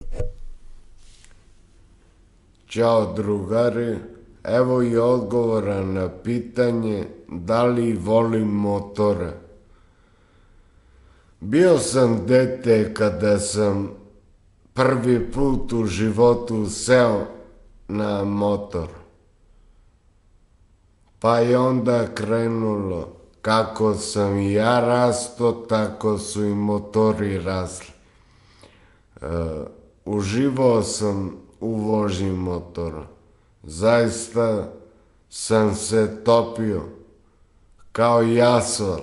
Ćao drugari, evo i odgovora na pitanje da li volim motore. Bio sam dete kada sam prvi put u životu seo na motor. Pa je onda krenulo, kako sam i ja rasto, tako su i motori rasli. Uživao sam u vožnji motora. Zaista sam se topio kao i asfalt.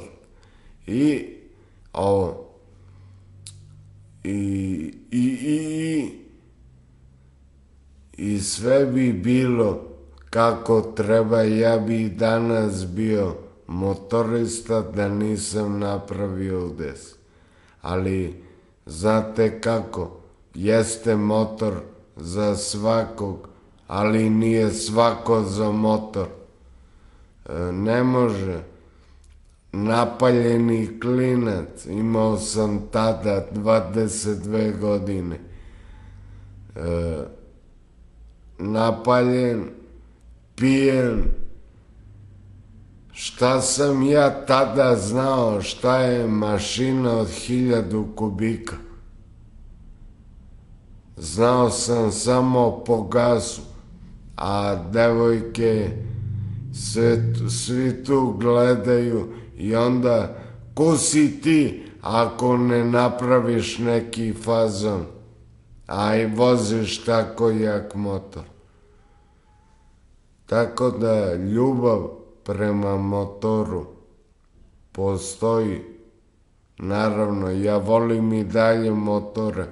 I sve bi bilo kako treba. Ja bi danas bio motorista da nisam napravio udes. Ali znate kako, jeste motor za svakog, ali nije svako za motor. Ne može. Napaljeni klinac, imao sam tada 22 godine. Napaljen, pijen. Šta sam ja tada znao šta je mašina od 1000 kubika? Znao sam samo po gasu, a devojke svi tu gledaju i onda ko si ti ako ne napraviš neki fazon, a i voziš tako jak motor. Tako da ljubav prema motoru postoji. Naravno, ja volim i dalje motore.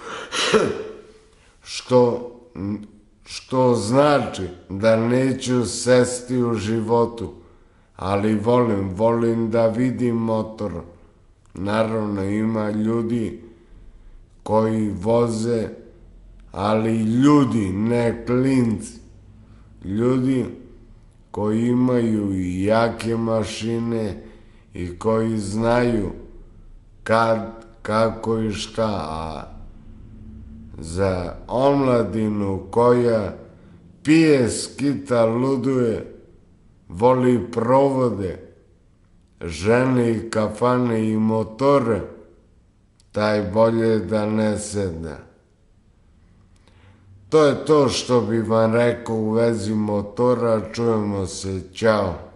Što znači da neću sesti u životu, ali volim da vidim motor. Naravno, ima ljudi koji voze, ali ljudi, ne klinci. Ljudi koji imaju i jake mašine i koji znaju kad, kako i šta, a za omladinu koja pije, skita, luduje, voli provode, žene i kafane i motore, taj bolje da ne sedne. To je to što bi vam rekao u vezi motora, čujemo se, ćao.